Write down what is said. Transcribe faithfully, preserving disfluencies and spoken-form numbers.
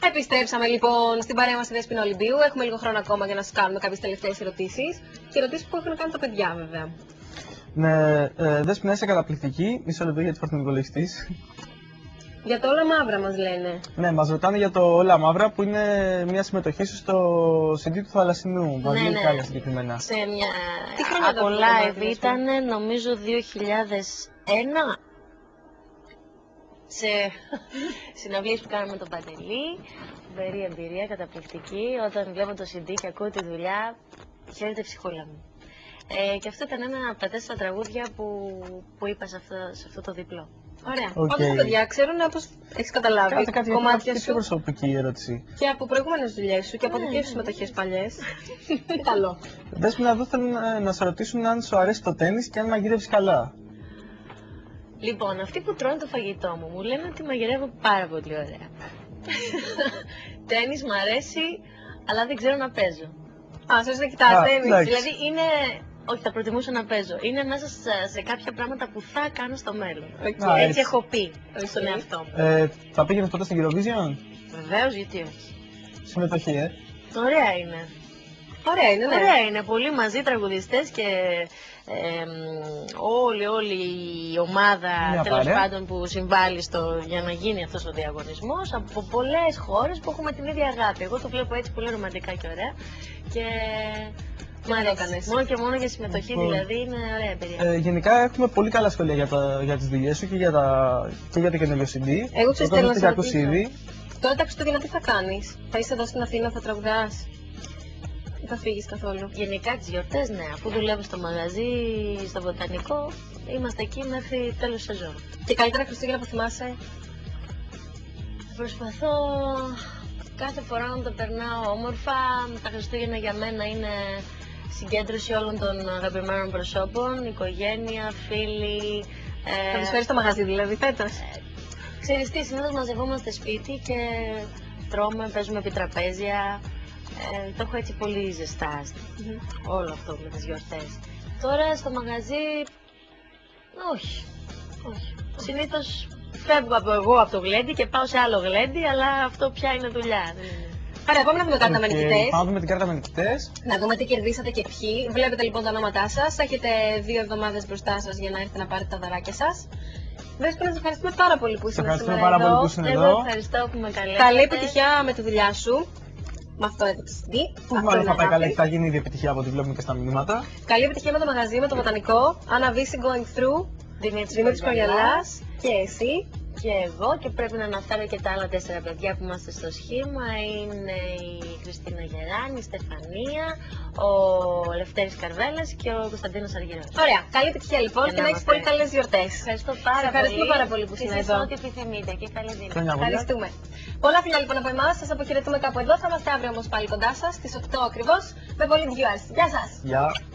Επιστρέψαμε λοιπόν στην παρέα μας στη Δέσποινα Ολυμπίου. Έχουμε λίγο χρόνο ακόμα για να σας κάνουμε κάποιες τελευταίες ερωτήσεις. Και ερωτήσεις που έχουν κάνει τα παιδιά, βέβαια. Ναι, ε, Δέσποινα, είσαι καταπληκτική. Μισό λεπτό γιατί υπάρχει Νικολιστής. Για το Όλα Μαύρα μας λένε. Ναι, μας ρωτάνε για το Όλα Μαύρα που είναι μια συμμετοχή σου στο σι ντι του Θαλασσινού. Μας λέει κάλια συγκεκριμένα. Σε μια... Τι χρόνο από live ήταν νομίζω δύο χιλιάδες ένα. Σε συναυλίες που κάναμε τον Παντελή, φοβερή εμπειρία, καταπληκτική. Όταν βλέπω το σι ντι και ακούω τη δουλειά, χαίρεται η ψυχούλα μου. Ε, και αυτό ήταν ένα από τα τέσσερα τραγούδια που, που είπα σε αυτό, σε αυτό το διπλό. Ωραία. Okay. Όντως τα παιδιά ξέρουν, όπως έχεις καταλάβει, Κάτε κάτι κομμάτια σου πιο προσωπική ερώτηση. και από προηγούμενες δουλειές σου και από δικές σου συμμετοχές παλιές. Καλό. Δέσποινα, εδώ θέλουν να σε ρωτήσουν αν σου αρέσει το τένις και αν μαγειρεύεις καλά. Λοιπόν, αυτοί που τρώνε το φαγητό μου μου λένε ότι μαγειρεύω πάρα πολύ ωραία. Τένις μ' αρέσει, αλλά δεν ξέρω να παίζω. Α, σας να κοιτάς τένις. Δηλαδή είναι... Όχι, θα προτιμούσα να παίζω. Είναι μέσα σε, σε κάποια πράγματα που θα κάνω στο μέλλον. Okay. Έτσι, έτσι έχω πει okay. στον εαυτό μου. Ε, θα πήγαινες τότε στην Eurovision? Βεβαίως, γιατί όχι. Συμμετοχή, ε. Ωραία είναι. Ωραία είναι, ναι. Ωραία είναι. Πολύ μαζί τραγουδιστές και ε, όλη, όλη η ομάδα τέλος πάντων που συμβάλλει στο, για να γίνει αυτός ο διαγωνισμός από πολλές χώρες που έχουμε την ίδια αγάπη. Εγώ το βλέπω έτσι πολύ ρομαντικά και ωραία. Και μ' αρέσει. Μόνο και μόνο για συμμετοχή, λοιπόν, δηλαδή είναι ωραία εμπειρία. Ε, γενικά έχουμε πολύ καλά σχόλια για, τα, για τις δουλειές σου και για, τα, και για το καινούριο σι ντι. Εγώ ξέρω τι θέλω να σε ρωτήσω. Ήδη. Τώρα τα Χριστούγεννα τι θα κάνεις? Θα είσαι εδώ στην Αθήνα, θα τραγουδάς? Δεν θα φύγεις καθόλου? Γενικά τις γιορτές, ναι. Αφού δουλεύω στο μαγαζί, στο βοτανικό, είμαστε εκεί μέχρι τέλος σεζόν. Και καλύτερα Χριστούγεννα που θυμάσαι? Προσπαθώ κάθε φορά να το περνάω όμορφα. Τα Χριστούγεννα για μένα είναι συγκέντρωση όλων των αγαπημένων προσώπων, οικογένεια, φίλοι. Ε... Θα τους φέρεις στο μαγαζί δηλαδή φέτος? Ε, ξέρεις τι, συνήθως μαζευόμαστε σπίτι και τρώμε, παίζουμε επί τραπέζια. Ε, το έχω έτσι πολύ ζεστά mm-hmm. όλο αυτό με τις γιορτές. Τώρα στο μαγαζί, όχι, όχι. Συνήθως φεύγω από εγώ από το γλέντι και πάω σε άλλο γλέντι, αλλά αυτό πια είναι δουλειά. Άρα, πάμε να δούμε κάρτα με νικητές. Πάμε να δούμε την κάρτα με νικητές. Να δούμε τι κερδίσατε και ποιοι. Βλέπετε λοιπόν τα ονόματά σας. Έχετε δύο εβδομάδες μπροστά σας για να έρθετε να πάρετε τα δωράκια σας. Δέσποινα, σας ευχαριστούμε πάρα πολύ που ήσασταν σήμερα πάρα εδώ. Πολύ που ήσουν εδώ. Εγώ ευχαριστώ που με καλέσατε. Καλή επιτυχία με τη δουλειά σου. Με αυτό εδώ το σι ντι. Που μάλλον θα πάει καλά και θα γίνει ήδη επιτυχία από ό,τι βλέπουμε και στα μηνύματα. Καλή επιτυχία με το μαγαζί, με το βοτανικό. Anna Visi Going Through. Δημήτρης Κοριαλάς. Και εσύ. Και εγώ, και πρέπει να αναφέρω και τα άλλα τέσσερα παιδιά που είμαστε στο σχήμα. Είναι η Χριστίνα Γεράνη, η Στεφανία, ο Λευτέρης Καρβέλας και ο Κωνσταντίνος Αργυρός. Ωραία, καλή επιτυχία λοιπόν και, και να έχεις πολύ καλές γιορτές. Ευχαριστώ πάρα Ευχαριστούμε πολύ. πάρα πολύ που ήσασταν εδώ. Ό,τι επιθυμείτε και καλή δύναμη. Ευχαριστούμε. Πολλά φιλιά λοιπόν από εμάς, σας αποχαιρετούμε κάπου εδώ. Θα είμαστε αύριο όμως πάλι κοντά σας στις οκτώ ακριβώς με πολύ viewers. Γεια σας! Γεια.